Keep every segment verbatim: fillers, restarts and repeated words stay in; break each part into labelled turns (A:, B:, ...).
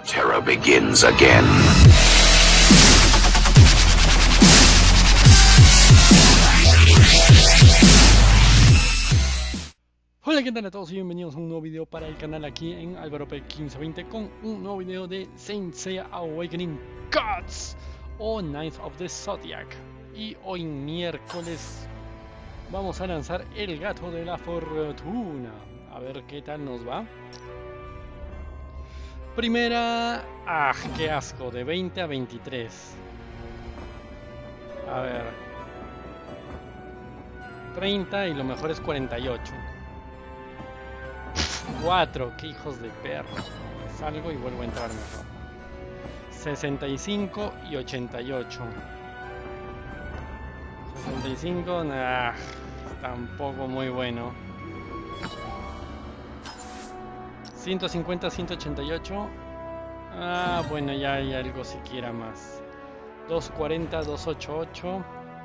A: terror begins again.
B: Hola, ¿qué tal a todos y bienvenidos a un nuevo video para el canal aquí en Álvaro P quince veinte con un nuevo video de Saint Seiya Awakening Gods o Knights of the Zodiac. Y hoy miércoles vamos a lanzar el gato de la fortuna. A ver qué tal nos va. Primera... ¡Ah, qué asco! De veinte a veintitrés. A ver... treinta y lo mejor es cuarenta y ocho. cuatro, qué hijos de perro. Salgo y vuelvo a entrar mejor. sesenta y cinco y ochenta y ocho. sesenta y cinco, nah, tampoco muy bueno. ciento cincuenta, ciento ochenta y ocho. Ah, bueno, ya hay algo siquiera más. doscientos cuarenta, doscientos ochenta y ocho.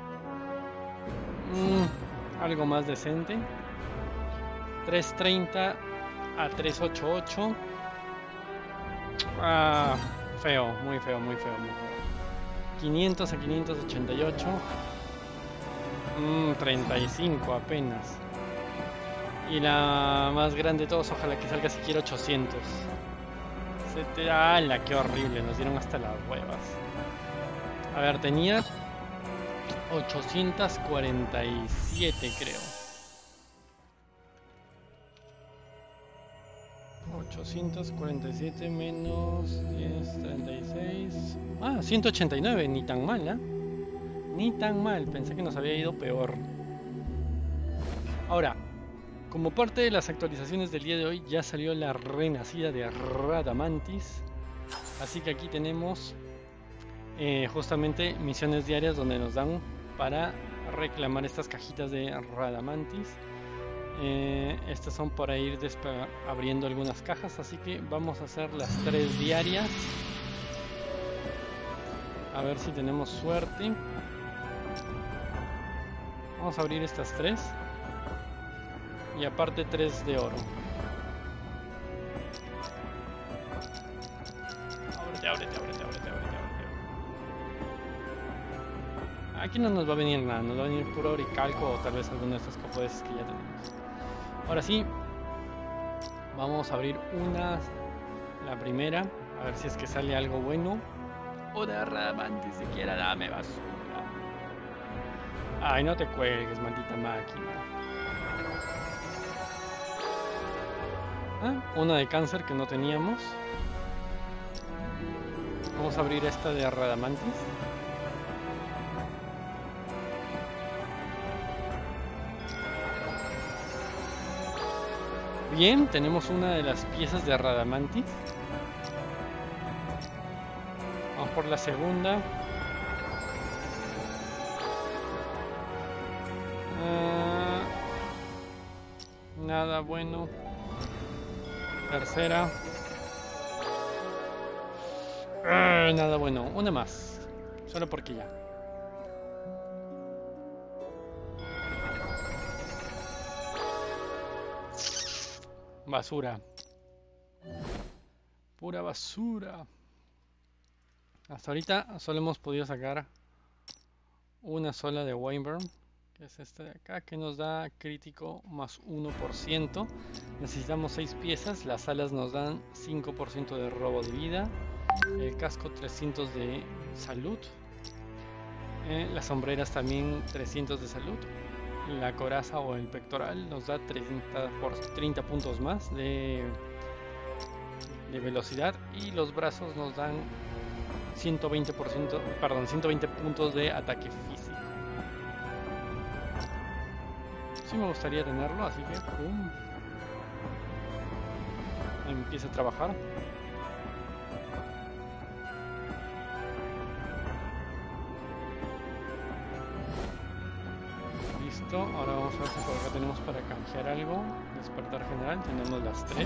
B: Mm, algo más decente. trescientos treinta a trescientos ochenta y ocho. Ah, feo, muy feo, muy feo, muy feo. quinientos a quinientos ochenta y ocho. Mm, treinta y cinco apenas. Y la más grande de todos, ojalá que salga siquiera ochocientos. ¡Hala! ¡Qué horrible! Nos dieron hasta las huevas. A ver, tenía ochocientos cuarenta y siete, creo. ochocientos cuarenta y siete menos diez, treinta y seis. Ah, ciento ochenta y nueve, ni tan mal, ¿eh? Ni tan mal, pensé que nos había ido peor. Ahora, como parte de las actualizaciones del día de hoy, ya salió la renacida de Radamantis. Así que aquí tenemos eh, justamente misiones diarias donde nos dan para reclamar estas cajitas de Radamantis. Eh, estas son para ir abriendo algunas cajas, así que vamos a hacer las tres diarias. A ver si tenemos suerte. Vamos a abrir estas tres. Y aparte tres de oro. Ábrete, ábrete, ábrete, ábrete, ábrete, ábrete. Aquí no nos va a venir nada, nos va a venir puro oro y calco o tal vez alguno de estos copodes que ya tenemos. Ahora sí, vamos a abrir una, la primera, a ver si es que sale algo bueno. O de Radamantis, siquiera dame basura. Ay, no te cuelgues, maldita máquina. Ah, una de cáncer que no teníamos. Vamos a abrir esta de Radamantis. Bien, tenemos una de las piezas de Radamantis. Vamos por la segunda. Uh, nada bueno. Tercera. Uh, nada bueno. Una más. Solo porque ya. Basura. Pura basura. Hasta ahorita solo hemos podido sacar una sola de Wyvern, que es esta de acá, que nos da crítico más uno por ciento. Necesitamos seis piezas. Las alas nos dan cinco por ciento de robo de vida. El casco trescientos de salud. Eh, las sombreras también trescientos de salud. La coraza o el pectoral nos da treinta, por treinta puntos más de, de velocidad. Y los brazos nos dan ciento veinte por ciento, perdón, ciento veinte puntos de ataque físico. Sí me gustaría tenerlo, así que pum, empieza a trabajar. Listo, ahora vamos a ver si por acá tenemos para canjear algo. Despertar general, tenemos las tres.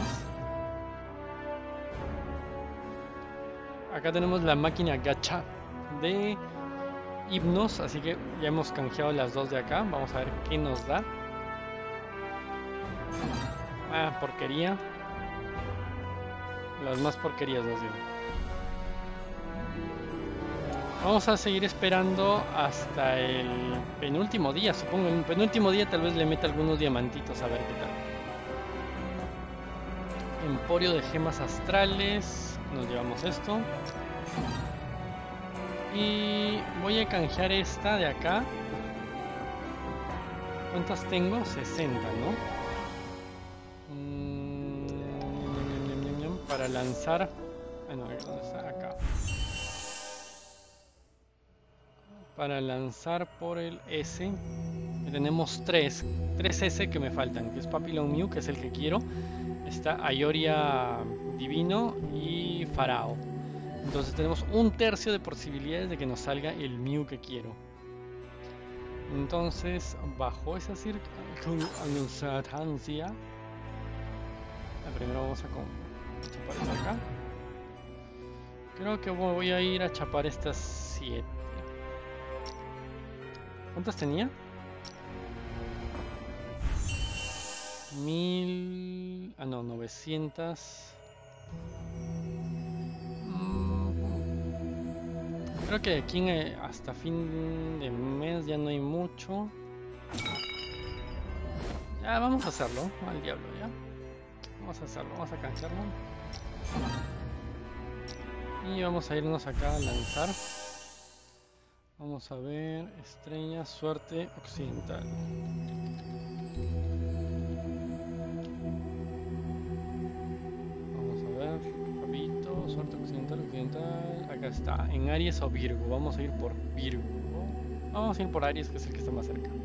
B: Acá tenemos la máquina gacha de Hipnos, así que ya hemos canjeado las dos de acá. Vamos a ver qué nos da. Ah, porquería. Las más porquerías nos dieron. Vamos a seguir esperando hasta el penúltimo día, supongo. En el penúltimo día tal vez le meta algunos diamantitos a ver qué tal. Emporio de gemas astrales. Nos llevamos esto. Y voy a canjear esta de acá. ¿Cuántas tengo? sesenta, ¿no? Mm, para lanzar... Bueno, ¿dónde está? Acá. Para lanzar por el S. Tenemos tres. Tres S que me faltan. Que es Papillon Mew, que es el que quiero. Está Ayoria Divino y Farao. Entonces tenemos un tercio de posibilidades de que nos salga el Mew que quiero. Entonces, bajo esa circunstancia, primero vamos a chapar esta acá. Creo que voy a ir a chapar estas siete. ¿Cuántas tenía? Mil... Ah, no, novecientas. Creo que aquí en, hasta fin de mes ya no hay mucho. Ya, vamos a hacerlo. Al diablo, ya. Vamos a hacerlo, vamos a canjearlo. Y vamos a irnos acá a lanzar. Vamos a ver, estrella, suerte occidental. Vamos a ver, rapidito, suerte occidental, occidental. Acá está, en Aries o Virgo. Vamos a ir por Virgo. Vamos a ir por Aries, que es el que está más cerca.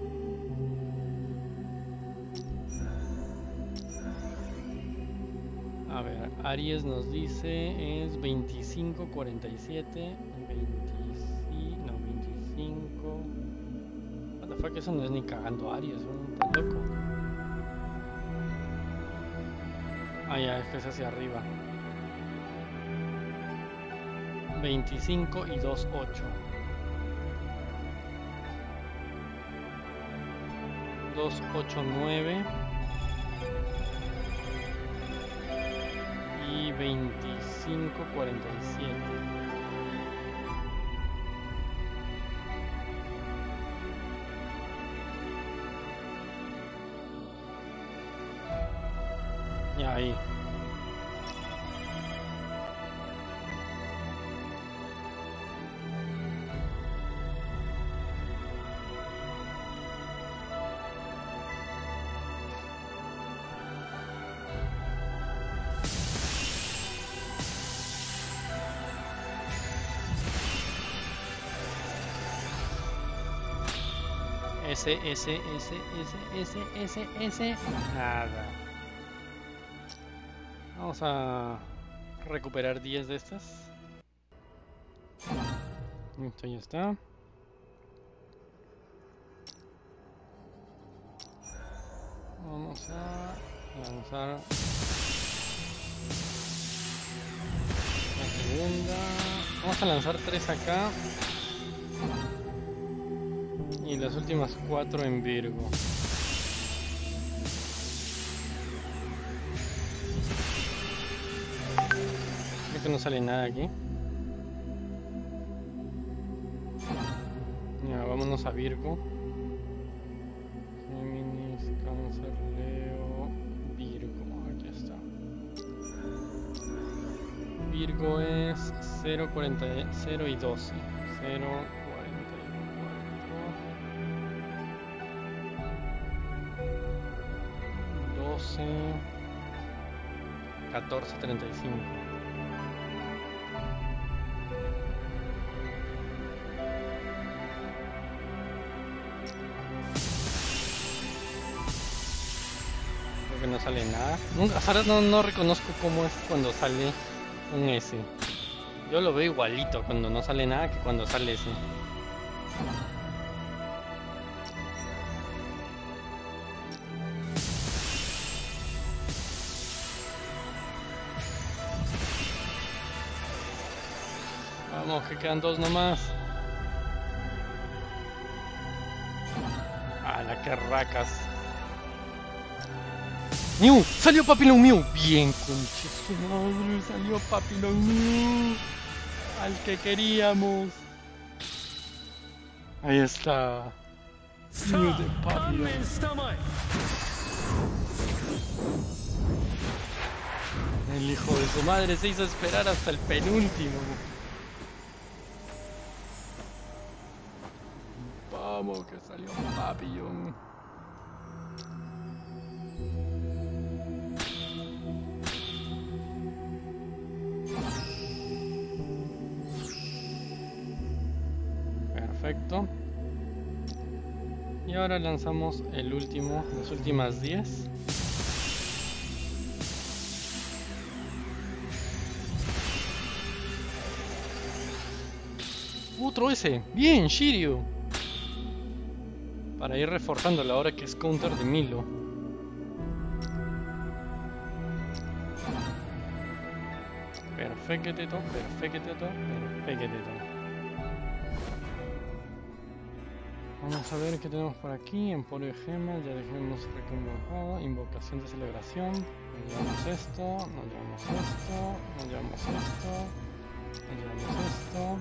B: A ver, Aries nos dice es veinticinco, cuarenta y siete, veinticinco, no, veinticinco. What the fuck, eso no es ni cagando Aries, ¿no? Está loco. Ah, ya, es que es hacia arriba. veinticinco y dos, ocho. dos, ocho, nueve. Y veinticinco, cuarenta y siete. Ya ahí. S, S, S, S, S, S, S, nada. Vamos a recuperar diez de estas. Esto ya está. Vamos a lanzar la segunda. Vamos a lanzar tres acá. Y las últimas cuatro en Virgo. Creo que no sale nada aquí. Ya, vámonos a Virgo. Géminis, Cáncer, Leo, Virgo. Aquí está. Virgo es cero, cuarenta, cero y doce. cero, catorce, treinta y cinco. Creo que no sale nada. Nunca, ahora no, no reconozco cómo es cuando sale un S. Yo lo veo igualito cuando no sale nada que cuando sale S. Vamos, que quedan dos nomás. Ah, la que racas. Mew, salió Papillon Mew. Bien, conche su madre, salió Papillon Mew. Al que queríamos. Ahí está. Mew de Papillon. El hijo de su madre se hizo esperar hasta el penúltimo. Vamos, que salió Papillon. Perfecto. Y ahora lanzamos el último, las últimas diez. Otro ese. Bien, Shiryu. Para ir reforzando la hora que es counter de Milo. Perfecto, perfecto, perfecto. Vamos a ver qué tenemos por aquí. Emporio de gemas, ya dejemos recompensado. Invocación de celebración. Nos llevamos esto, nos llevamos esto, nos llevamos esto, nos llevamos esto.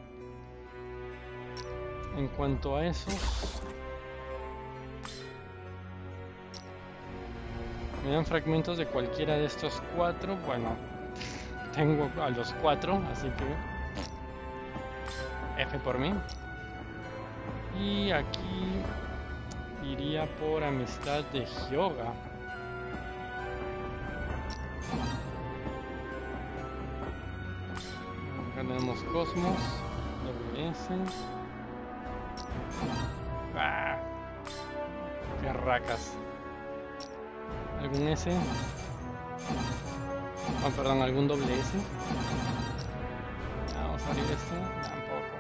B: En cuanto a esos, me dan fragmentos de cualquiera de estos cuatro. Bueno, tengo a los cuatro, así que F por mí. Y aquí iría por amistad de Hyoga. Acá tenemos Cosmos, W S. Ah, qué racas. ¿Algún S? Oh, perdón, ¿algún doble S? Vamos a abrir este. Tampoco.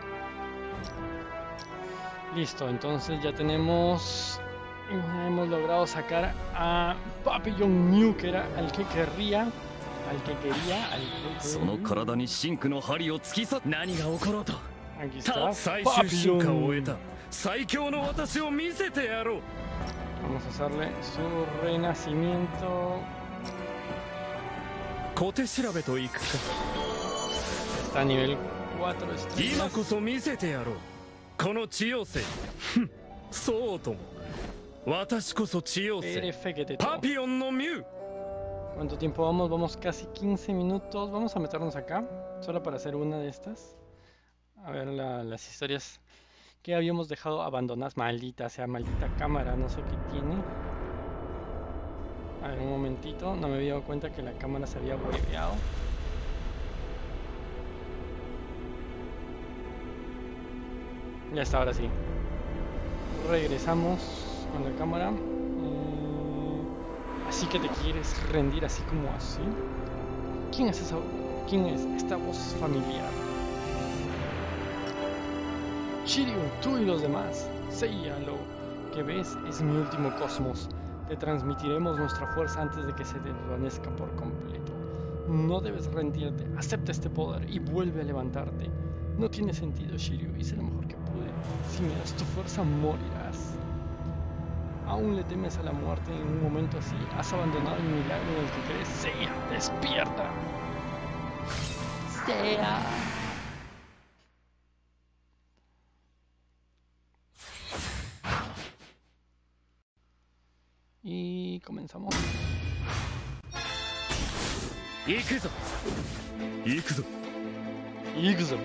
B: Listo, entonces ya tenemos... Hemos logrado sacar a Papillon Mew, que era al que querría. Al que quería, al que quería. Aquí está, Papillon. Vamos a hacerle su renacimiento. Está a nivel cuatro estrellas. Perfecto. ¿Cuánto tiempo vamos? Vamos casi quince minutos. Vamos a meternos acá, solo para hacer una de estas. A ver la, las historias que habíamos dejado abandonadas. Maldita sea, maldita cámara, no sé qué tiene. A ver, un momentito. No me había dado cuenta que la cámara se había hueveado. Ya está, ahora sí. Regresamos con la cámara. Eh, así que te quieres rendir así como así. ¿Quién es esa? ¿Quién es esta voz familiar? Shiryu, tú y los demás. Seiya, lo que ves es mi último cosmos. Te transmitiremos nuestra fuerza antes de que se desvanezca por completo. No debes rendirte. Acepta este poder y vuelve a levantarte. No tiene sentido, Shiryu. Hice lo mejor que pude. Si me das tu fuerza, morirás. Aún le temes a la muerte en un momento así. Has abandonado el milagro en el que crees. Seiya, despierta. Seiya. Y comenzamos. ¡Ikuzo! ¡Ikuzo! ¡Ikuzo!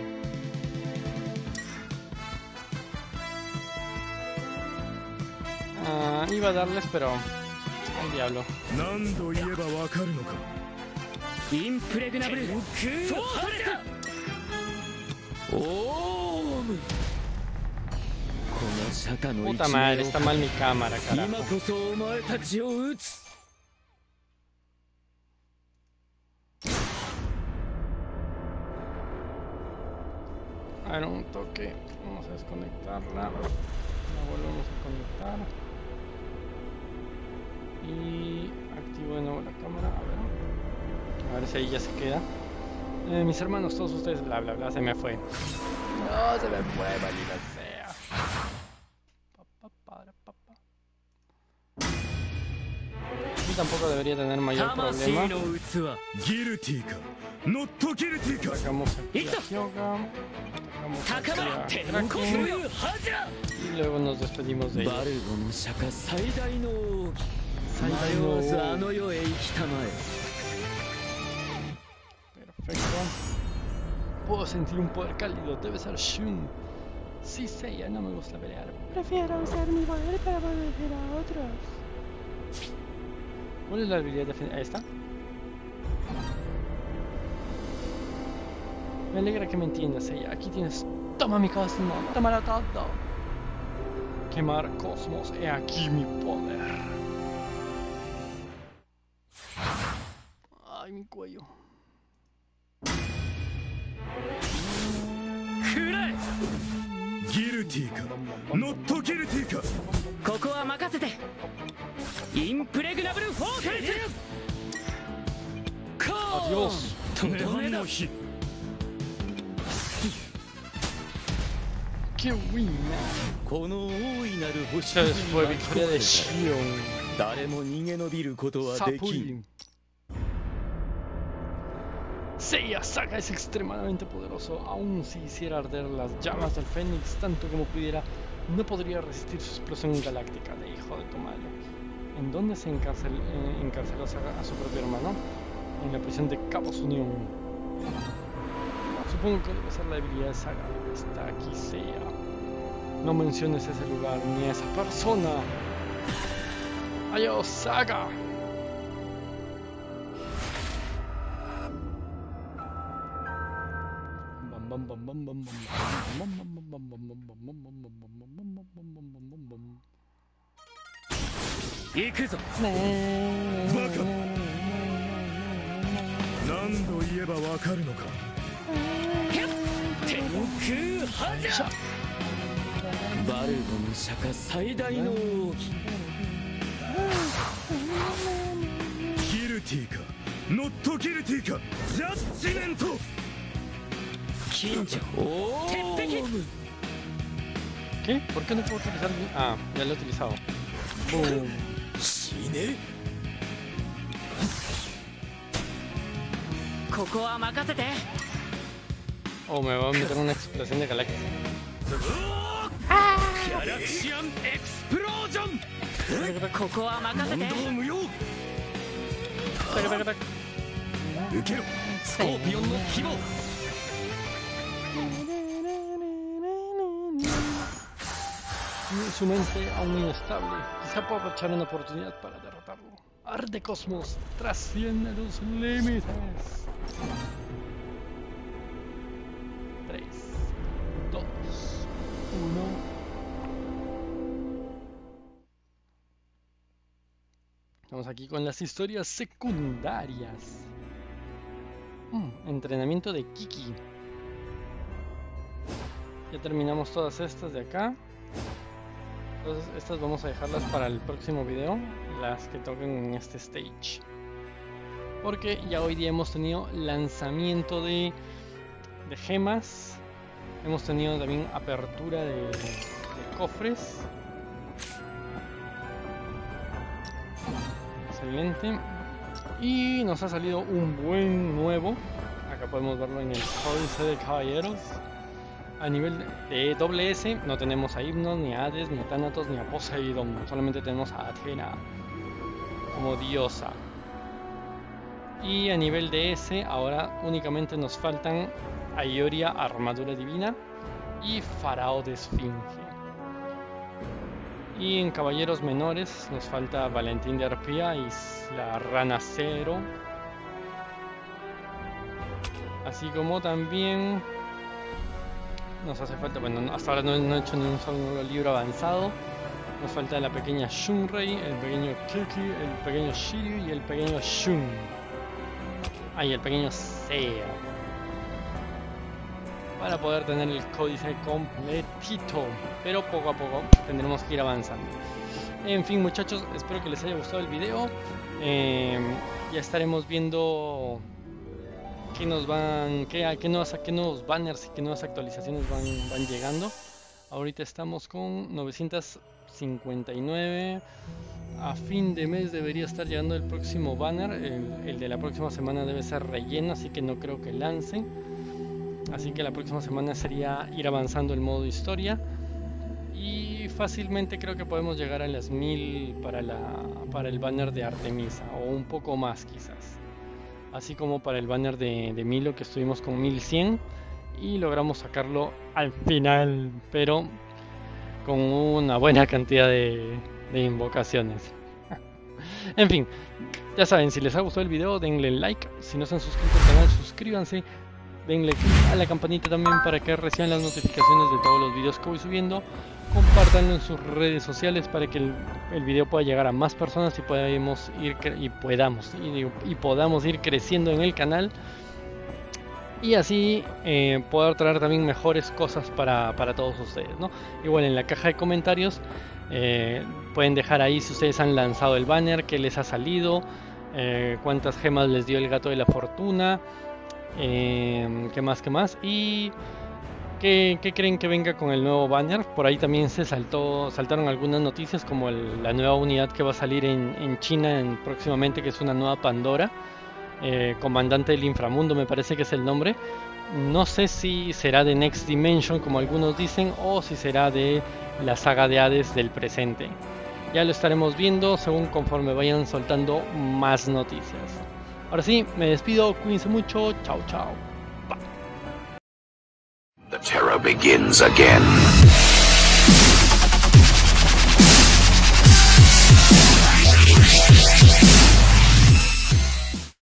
B: Ah, iba a darles, pero... al diablo. Puta madre, está mal mi cámara, carajo. A ver, un toque. Vamos a desconectarla. La volvemos a conectar. Y activo de nuevo la cámara. A ver. A ver si ahí ya se queda. Eh, mis hermanos, todos ustedes, bla bla bla, se me fue. No, se me fue, maldita sea. aquí tampoco debería tener mayor problema. Sacamos aquí a Hyoga, sacamos aquí a Kraken y luego nos despedimos de ellos. Perfecto. Puedo sentir un poder cálido, debe ser Shun. Sí, Seiya, no me gusta pelear. Prefiero usar mi poder para proteger a otros. ¿Cuál es la habilidad de... Ahí está. Me alegra que me entiendas, Seiya. Aquí tienes... Toma mi cosmos, tómalo todo. Quemar cosmos, he aquí mi poder. Ay, mi cuello.
C: Guilty ka, not guilty ka.
D: Koko wa makasete. Impregnable force.
B: Adiós. ¡Qué buena! Esta fue victoria de Shion. Sapui. Seiya Saga es extremadamente poderoso. Aún si hiciera arder las llamas del Fénix tanto como pudiera, no podría resistir su explosión galáctica de hijo de tu madre. ¿En dónde se encarcel, eh, encarceló Saga a su propio hermano? En la prisión de Cabos Unión. Supongo que debe ser la debilidad de Saga. Está aquí Seiya. No menciones ese lugar ni a esa persona. ¡Adiós, Saga!
C: Guilty ka, not guilty ka. Judgment.
B: ¿Qué? ¿Por qué no puedo utilizar? Ah, ya lo he utilizado. Boom. Oh, me va a meter una explosión de galaxias.
D: Galaxian Explosion. Koko wa makasete. Scorpion no Kibo.
B: Su mente aún inestable. Quizá pueda aprovechar una oportunidad para derrotarlo. Arde Cosmos, trasciende los límites. tres, dos, uno. Estamos aquí con las historias secundarias. Mm, entrenamiento de Kiki. Ya terminamos todas estas de acá. Entonces estas vamos a dejarlas para el próximo video, las que toquen en este stage. Porque ya hoy día hemos tenido lanzamiento de, de gemas. Hemos tenido también apertura de, de cofres. Excelente. Y nos ha salido un buen nuevo. Acá podemos verlo en el Códice de Caballeros. A nivel de doble S no tenemos a Hypnos, ni a Hades, ni a Thanatos, ni a Poseidon. Solamente tenemos a Athena como diosa. Y a nivel de S ahora únicamente nos faltan a Ioria, armadura divina, y Farao de Esfinge. Y en caballeros menores nos falta Valentín de Arpía y la Rana Cero. Así como también nos hace falta, bueno, hasta ahora no, no he hecho ni un solo libro avanzado. Nos falta la pequeña Shunrei, el pequeño Kiki, el pequeño Shiryu y el pequeño Shun. Ah, y el pequeño Seiya. Para poder tener el códice completito. Pero poco a poco tendremos que ir avanzando. En fin, muchachos, espero que les haya gustado el video. Eh, ya estaremos viendo qué nos van, qué, qué, nuevas, qué nuevos banners y qué nuevas actualizaciones van, van llegando. Ahorita estamos con novecientas cincuenta y nueve. A fin de mes debería estar llegando el próximo banner. El, el de la próxima semana debe ser relleno, así que no creo que lancen. Así que la próxima semana sería ir avanzando el modo historia. Y fácilmente creo que podemos llegar a las mil para, la, para el banner de Artemisa, o un poco más quizás. Así como para el banner de, de Milo, que estuvimos con mil cien y logramos sacarlo al final, pero con una buena cantidad de, de invocaciones. En fin, ya saben, si les ha gustado el video denle like, si no se han suscrito al canal suscríbanse, denle click a la campanita también para que reciban las notificaciones de todos los videos que voy subiendo. Compártanlo en sus redes sociales para que el, el video pueda llegar a más personas y podamos ir y podamos y, y podamos ir creciendo en el canal, y así eh, poder traer también mejores cosas para, para todos ustedes, ¿no? Igual en la caja de comentarios eh, pueden dejar ahí si ustedes han lanzado el banner, qué les ha salido, eh, cuántas gemas les dio el gato de la fortuna, eh, qué más, qué más, y ¿Qué, ¿Qué creen que venga con el nuevo banner? Por ahí también se saltó, saltaron algunas noticias, como el, la nueva unidad que va a salir en, en China en, próximamente, que es una nueva Pandora, eh, Comandante del Inframundo me parece que es el nombre. No sé si será de Next Dimension como algunos dicen, o si será de la saga de Hades del presente. Ya lo estaremos viendo según conforme vayan soltando más noticias. Ahora sí, me despido, cuídense mucho, chao chao.
A: The terror begins again.